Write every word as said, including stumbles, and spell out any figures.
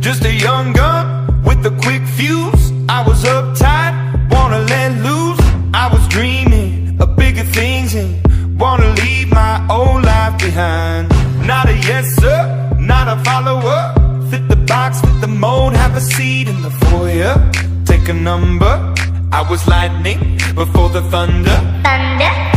Just a young gun with a quick fuse. I was uptight, wanna let loose. I was dreaming of bigger things and wanna leave my old life behind. Not a yes sir, not a follower. Fit the box, fit the mold, have a seat in the foyer. Take a number. I was lightning before the thunder. Thunder.